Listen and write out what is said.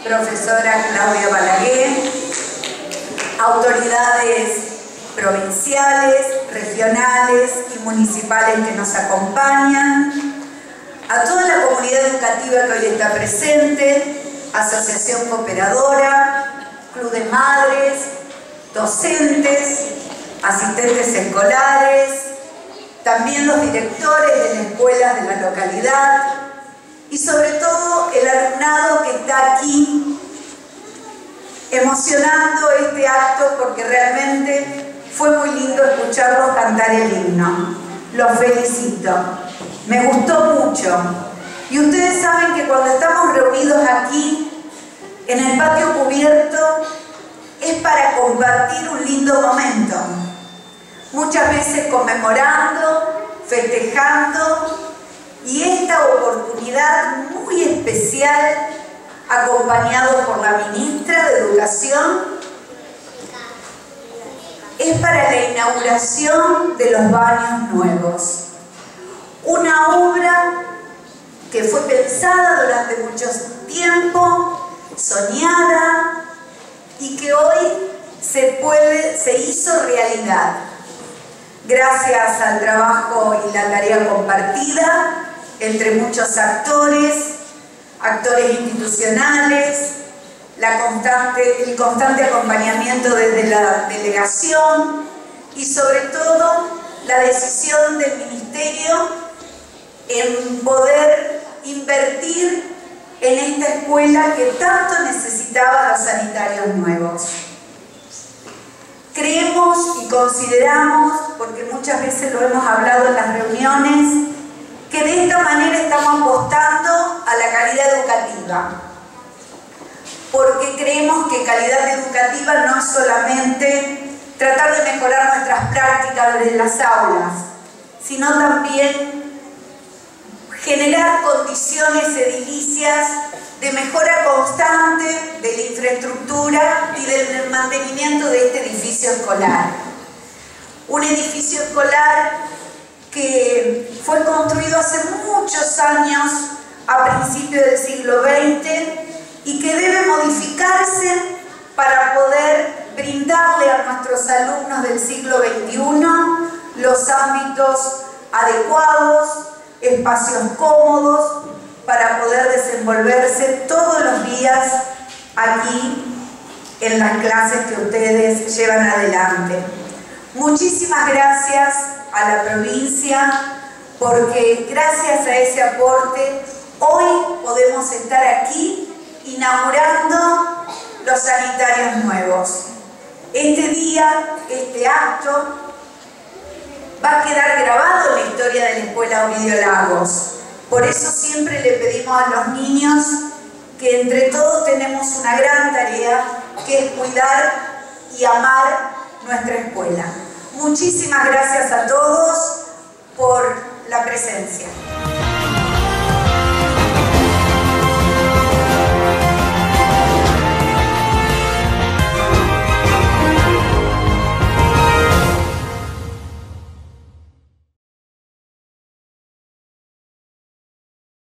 profesora Claudia Balaguer, autoridades provinciales, regionales y municipales que nos acompañan, a toda la comunidad educativa que hoy está presente, Asociación Cooperadora, Club de Madres, docentes, asistentes escolares, también los directores de las escuelas de la localidad y sobre todo el alumnado que está aquí emocionando este acto porque realmente fue muy lindo escucharlos cantar el himno. Los felicito. Me gustó mucho. Y ustedes saben que cuando estamos reunidos aquí, en el patio cubierto, es para compartir un lindo momento. Muchas veces conmemorando, festejando, y esta oportunidad muy especial, acompañado por la ministra de Educación, es para la inauguración de los baños nuevos. Una obra que fue pensada durante mucho tiempo, soñada, y que hoy se hizo realidad. Gracias al trabajo y la tarea compartida entre muchos actores institucionales, el constante acompañamiento desde la delegación y sobre todo la decisión del Ministerio en poder invertir en esta escuela que tanto necesitaba los sanitarios nuevos. Creemos y consideramos, porque muchas veces lo hemos hablado en las reuniones, que de esta manera estamos apostando a la calidad educativa. Porque creemos que calidad educativa no es solamente tratar de mejorar nuestras prácticas desde las aulas, sino también generar condiciones edilicias de mejora constante de la infraestructura y del mantenimiento de este edificio escolar. Un edificio escolar que fue construido hace muchos años, a principios del siglo XX, y que debe modificarse para poder brindarle a nuestros alumnos del siglo XXI los ámbitos adecuados, espacios cómodos, para poder desenvolverse todos los días aquí en las clases que ustedes llevan adelante. Muchísimas gracias a la provincia, porque gracias a ese aporte hoy podemos estar aquí inaugurando los sanitarios nuevos. Este día, este acto, va a quedar grabado en la historia de la Escuela Ovidio Lagos. Por eso siempre le pedimos a los niños que entre todos tenemos una gran tarea, que es cuidar y amar nuestra escuela. Muchísimas gracias a todos por la presencia.